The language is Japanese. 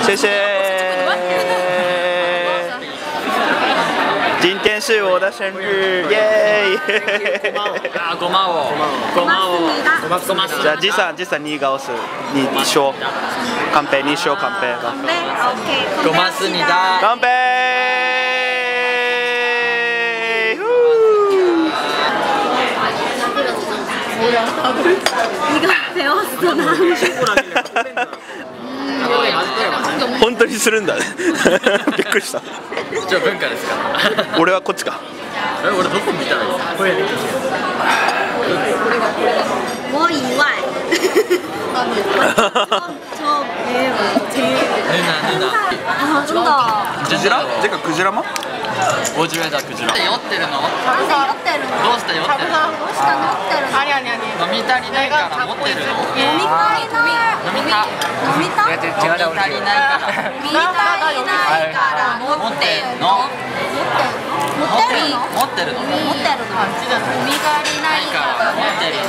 谢谢。今天是我的生日，耶！ ごまを。 じゃあ、じさんにが押す。你说。乾杯，你说乾杯。 乾杯 OK。 ごますみだ。 乾杯！ ペオストな。 本当にするんだね。びっくりした。 一応文化ですか。 俺はこっちか。 俺どこ見たらいいですか。 我以外。真的。 クジラ？这个クジラ吗？ 我觉得クジラ。酔ってるの？ なんで酔ってるの？ どうして酔ってるの？ どうした酔ってるの？ 飲み足りないから持ってるの？ 飲み足りない。飲み足りないから持ってるの？持ってるの？飲み足りないから持ってる